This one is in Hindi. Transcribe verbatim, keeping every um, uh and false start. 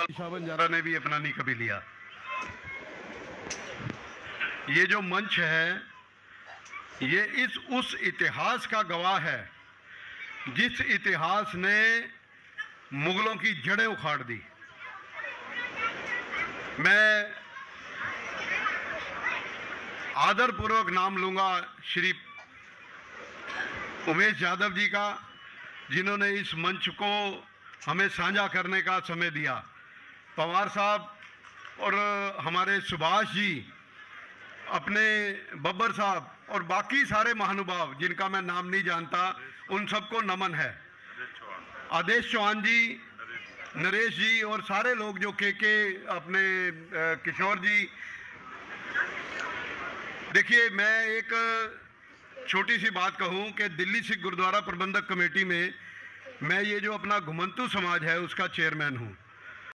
बंजारा ने भी अपना नहीं कभी लिया। ये जो मंच है ये इस उस इतिहास का गवाह है जिस इतिहास ने मुगलों की जड़ें उखाड़ दी। मैं आदरपूर्वक नाम लूंगा श्री उमेश यादव जी का, जिन्होंने इस मंच को हमें साझा करने का समय दिया। पवार साहब और हमारे सुभाष जी, अपने बब्बर साहब और बाकी सारे महानुभाव जिनका मैं नाम नहीं जानता, उन सबको नमन है। आदेश चौहान जी, नरेश जी और सारे लोग जो के के अपने किशोर जी। देखिए, मैं एक छोटी सी बात कहूं कि दिल्ली सिख गुरुद्वारा प्रबंधक कमेटी में मैं ये जो अपना घुमंतू समाज है उसका चेयरमैन हूं।